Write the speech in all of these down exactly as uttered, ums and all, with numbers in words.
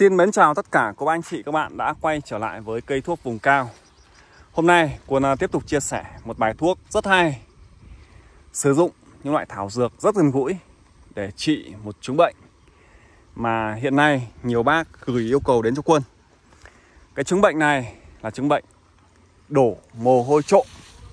Xin mến chào tất cả các anh chị các bạn đã quay trở lại với cây thuốc vùng cao. Hôm nay Quân tiếp tục chia sẻ một bài thuốc rất hay, sử dụng những loại thảo dược rất gần gũi để trị một chứng bệnh mà hiện nay nhiều bác gửi yêu cầu đến cho Quân. Cái chứng bệnh này là chứng bệnh đổ mồ hôi trộm.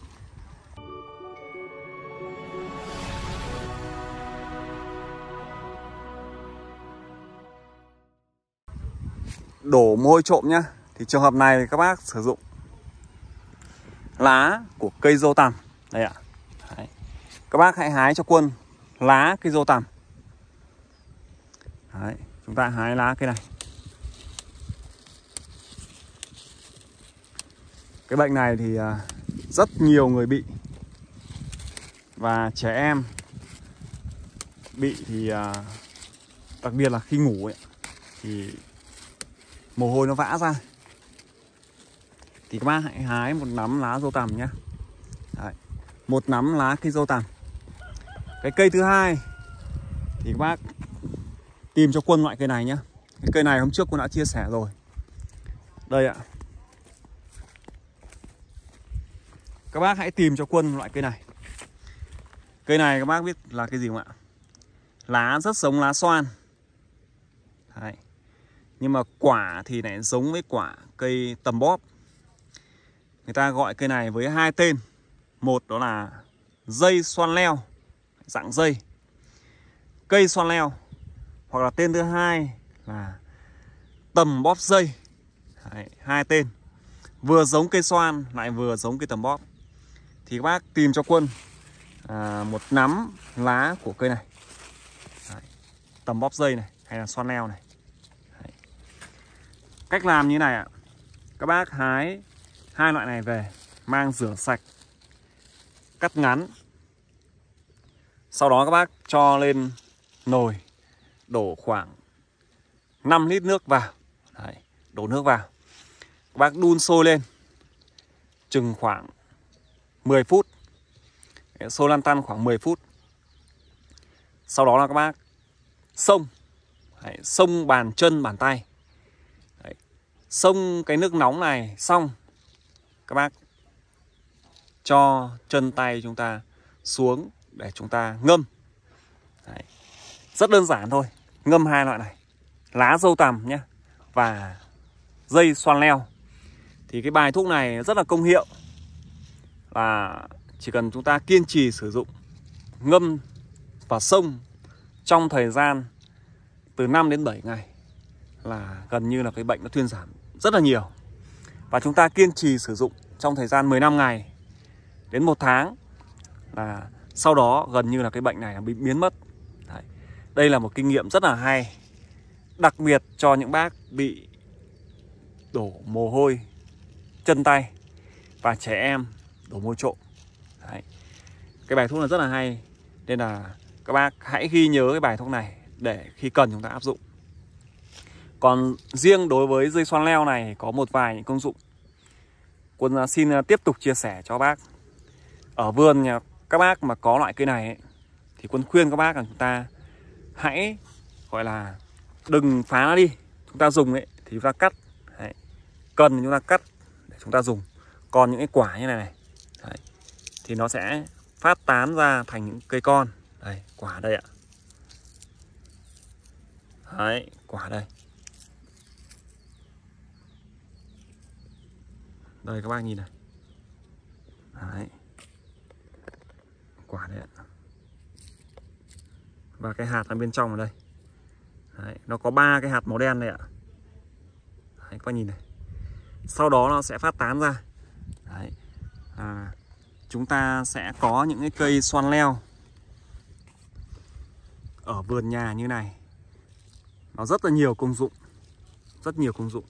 Đổ mồ hôi trộm nhá. Thì trường hợp này các bác sử dụng lá của cây dâu tằm. Đây ạ. Đấy. Các bác hãy hái cho Quân lá cây dâu tằm. Đấy. Chúng ta hái lá cây này. Cái bệnh này thì rất nhiều người bị. Và trẻ em bị thì đặc biệt là khi ngủ ấy, thì mồ hôi nó vã ra. Thì các bác hãy hái một nắm lá dâu tằm nhé. Đấy. Một nắm lá cây dâu tằm. Cái cây thứ hai thì các bác tìm cho Quân loại cây này nhé. Cái cây này hôm trước Quân đã chia sẻ rồi. Đây ạ. Các bác hãy tìm cho Quân loại cây này. Cây này các bác biết là cái gì không ạ? Lá rất giống lá xoan. Đấy. Nhưng mà quả thì lại giống với quả cây tầm bóp. Người ta gọi cây này với hai tên. Một đó là dây xoan leo, dạng dây, cây xoan leo. Hoặc là tên thứ hai là tầm bóp dây. Đấy, hai tên. Vừa giống cây xoan lại vừa giống cây tầm bóp. Thì các bác tìm cho Quân à, một nắm lá của cây này. Đấy, tầm bóp dây này hay là xoan leo này. Đấy. Cách làm như này ạ. Các bác hái hai loại này về, mang rửa sạch, cắt ngắn. Sau đó các bác cho lên nồi, đổ khoảng năm lít nước vào. Đấy, đổ nước vào. Các bác đun sôi lên chừng khoảng mười phút. Sôi lăn tăn khoảng mười phút. Sau đó là các bác xông. Đấy, xông bàn chân bàn tay. Đấy, xông cái nước nóng này xong, các bác cho chân tay chúng ta xuống để chúng ta ngâm. Đấy, rất đơn giản thôi. Ngâm hai loại này, lá dâu tằm nhé và dây xoan leo. Thì cái bài thuốc này rất là công hiệu. Là chỉ cần chúng ta kiên trì sử dụng, ngâm và xông trong thời gian từ năm đến bảy ngày là gần như là cái bệnh nó thuyên giảm rất là nhiều. Và chúng ta kiên trì sử dụng trong thời gian mười lăm ngày đến một tháng là sau đó gần như là cái bệnh này bị biến mất. Đấy. Đây là một kinh nghiệm rất là hay, đặc biệt cho những bác bị đổ mồ hôi chân tay và trẻ em đổ mồ hôi trộm. Đấy. Cái bài thuốc này rất là hay, nên là các bác hãy ghi nhớ cái bài thuốc này để khi cần chúng ta áp dụng. Còn riêng đối với dây xoan leo này có một vài những công dụng Quân xin tiếp tục chia sẻ cho bác. Ở vườn nhà các bác mà có loại cây này ấy, thì Quân khuyên các bác là chúng ta hãy gọi là đừng phá nó đi. Chúng ta dùng ấy thì chúng ta cắt. Đấy. Cần thì chúng ta cắt để chúng ta dùng. Còn những cái quả như này này, đấy, thì nó sẽ phát tán ra thành những cây con. Đây, quả đây ạ. Đấy, quả đây. Đây các bác nhìn này. Đấy. Quả đây ạ. Và cái hạt ở bên trong ở đây. Đấy, nó có ba cái hạt màu đen đây ạ. Đấy, các bác nhìn này. Sau đó nó sẽ phát tán ra. Đấy. À, chúng ta sẽ có những cái cây xoan leo ở vườn nhà như này. Nó rất là nhiều công dụng. Rất nhiều công dụng.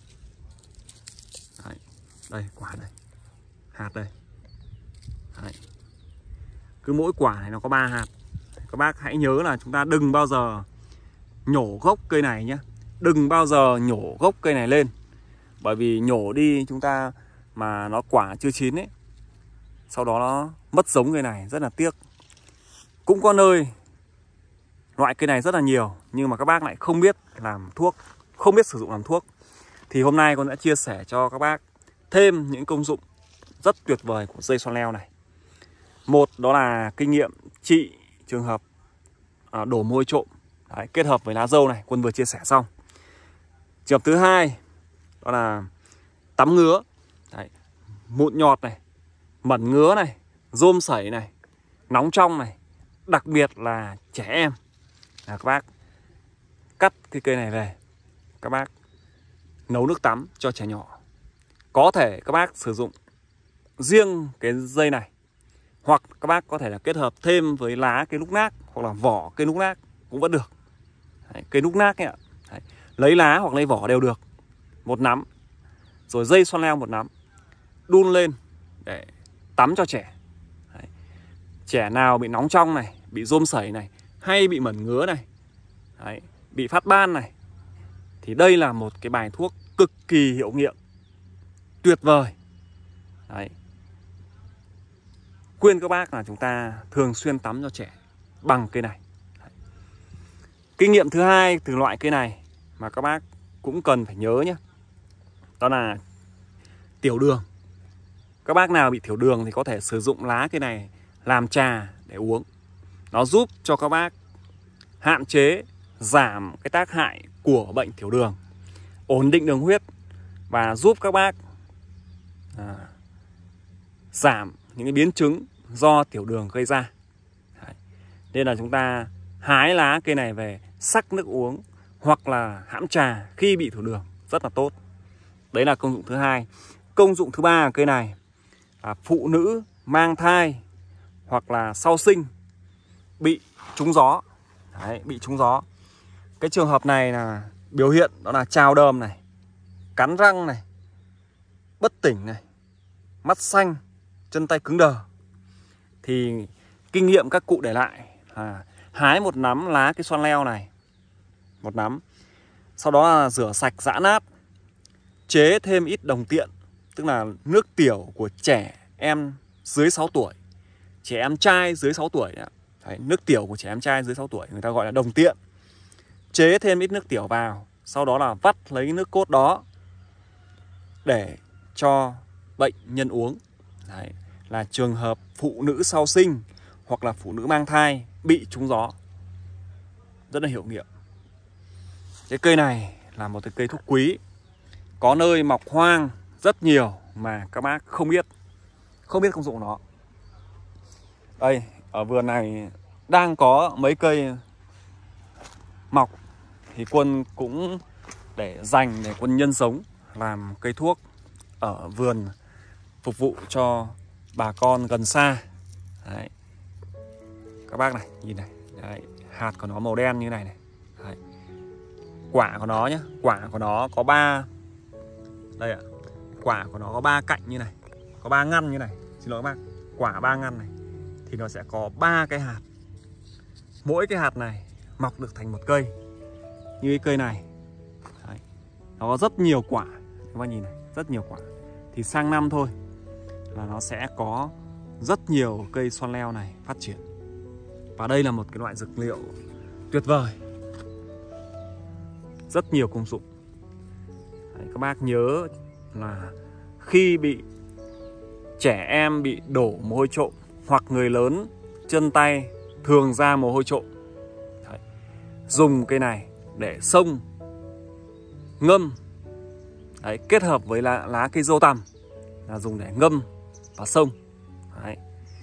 Đấy. Đây, quả đây. Hạt đây. Đấy. Cứ mỗi quả này nó có ba hạt. Các bác hãy nhớ là chúng ta đừng bao giờ nhổ gốc cây này nhé. Đừng bao giờ nhổ gốc cây này lên. Bởi vì nhổ đi chúng ta mà nó quả chưa chín ấy, sau đó nó mất giống cây này, rất là tiếc. Cũng có nơi loại cây này rất là nhiều, nhưng mà các bác lại không biết làm thuốc không biết sử dụng làm thuốc, thì hôm nay con sẽ chia sẻ cho các bác thêm những công dụng rất tuyệt vời của dây xoăn leo này. Một, đó là kinh nghiệm trị trường hợp à, đổ mồ hôi trộm. Đấy, kết hợp với lá dâu này, Quân vừa chia sẻ xong. Trường hợp thứ hai, đó là tắm ngứa. Đấy, mụn nhọt này, mẩn ngứa này, rôm sẩy này, nóng trong này, đặc biệt là trẻ em. Là các bác cắt cái cây này về, các bác nấu nước tắm cho trẻ nhỏ. Có thể các bác sử dụng riêng cái dây này, hoặc các bác có thể là kết hợp thêm với lá cây núc nác hoặc là vỏ cây núc nác cũng vẫn được. Đấy, cây núc nác ấy ạ. Đấy, lấy lá hoặc lấy vỏ đều được. Một nắm, rồi dây xoăn leo một nắm, đun lên để tắm cho trẻ. Đấy, trẻ nào bị nóng trong này, bị rôm sẩy này, hay bị mẩn ngứa này, đấy, bị phát ban này, thì đây là một cái bài thuốc cực kỳ hiệu nghiệm, tuyệt vời. Đấy, khuyên các bác là chúng ta thường xuyên tắm cho trẻ bằng cây này. Đấy. Kinh nghiệm thứ hai từ loại cây này mà các bác cũng cần phải nhớ nhé, đó là tiểu đường. Các bác nào bị tiểu đường thì có thể sử dụng lá cây này làm trà để uống. Nó giúp cho các bác hạn chế, giảm cái tác hại của bệnh tiểu đường, ổn định đường huyết và giúp các bác à, giảm những cái biến chứng do tiểu đường gây ra. Đấy. Nên là chúng ta hái lá cây này về sắc nước uống hoặc là hãm trà khi bị tiểu đường rất là tốt. Đấy là công dụng thứ hai. Công dụng thứ ba của cây này là phụ nữ mang thai hoặc là sau sinh bị trúng gió. Đấy, bị trúng gió. Cái trường hợp này là biểu hiện đó là trào đờm này, cắn răng này, bất tỉnh này, mắt xanh, chân tay cứng đờ. Thì kinh nghiệm các cụ để lại là hái một nắm lá cái xoăn leo này, một nắm, sau đó là rửa sạch giã nát, chế thêm ít đồng tiện, tức là nước tiểu của trẻ em dưới sáu tuổi, trẻ em trai dưới sáu tuổi. Đấy, nước tiểu của trẻ em trai dưới sáu tuổi người ta gọi là đồng tiện. Chế thêm ít nước tiểu vào, sau đó là vắt lấy nước cốt đó để cho bệnh nhân uống. Đấy, là trường hợp phụ nữ sau sinh hoặc là phụ nữ mang thai bị trúng gió. Rất là hiệu nghiệm. Cái cây này là một cái cây thuốc quý, có nơi mọc hoang rất nhiều mà các bác không biết, không biết công dụng nó. Đây, ở vườn này đang có mấy cây mọc thì Quân cũng để dành để Quân nhân giống làm cây thuốc ở vườn, phục vụ cho bà con gần xa. Đấy. Các bác này, nhìn này. Đấy. Hạt của nó màu đen như này này. Đấy. Quả của nó nhé, quả của nó có ba. Đây ạ. Quả của nó có ba cạnh như này, có ba ngăn như này. Xin lỗi các bác. Quả ba ngăn này thì nó sẽ có ba cái hạt. Mỗi cái hạt này mọc được thành một cây. Như cái cây này. Đấy. Nó có rất nhiều quả. Các bác nhìn này, rất nhiều quả. Thì sang năm thôi là nó sẽ có rất nhiều cây xoăn leo này phát triển. Và đây là một cái loại dược liệu tuyệt vời, rất nhiều công dụng. Đấy, các bác nhớ là khi bị trẻ em bị đổ mồ hôi trộm hoặc người lớn chân tay thường ra mồ hôi trộm, đấy, dùng cây này để xông ngâm. Đấy, kết hợp với lá, lá cây dâu tằm là dùng để ngâm và xông. Đấy.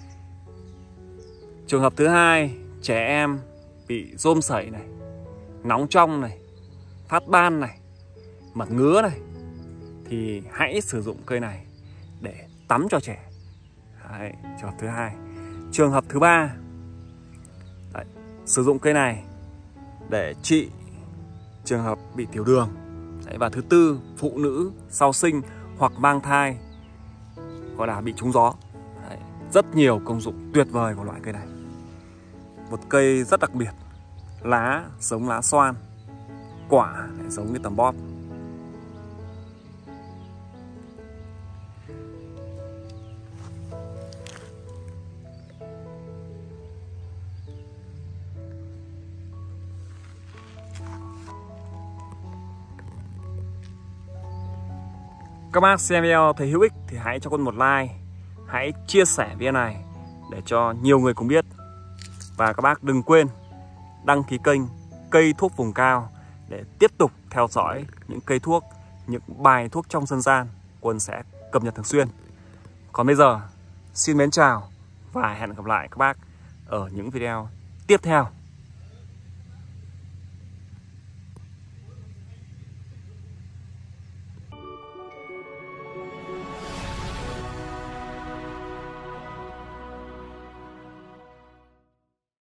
Trường hợp thứ hai, trẻ em bị rôm sẩy này, nóng trong này, phát ban này, mẩn ngứa này, thì hãy sử dụng cây này để tắm cho trẻ. Đấy, trường hợp thứ hai. Trường hợp thứ ba, đấy, sử dụng cây này để trị trường hợp bị tiểu đường. Đấy, và thứ tư, phụ nữ sau sinh hoặc mang thai, gọi là bị trúng gió. Đấy, rất nhiều công dụng tuyệt vời của loại cây này. Một cây rất đặc biệt, lá giống lá xoan, quả lại giống như tầm bóp. Các bác xem video thấy hữu ích thì hãy cho con một like, hãy chia sẻ video này để cho nhiều người cùng biết. Và các bác đừng quên đăng ký kênh Cây Thuốc Vùng Cao để tiếp tục theo dõi những cây thuốc, những bài thuốc trong dân gian Quân sẽ cập nhật thường xuyên. Còn bây giờ, xin mến chào và hẹn gặp lại các bác ở những video tiếp theo.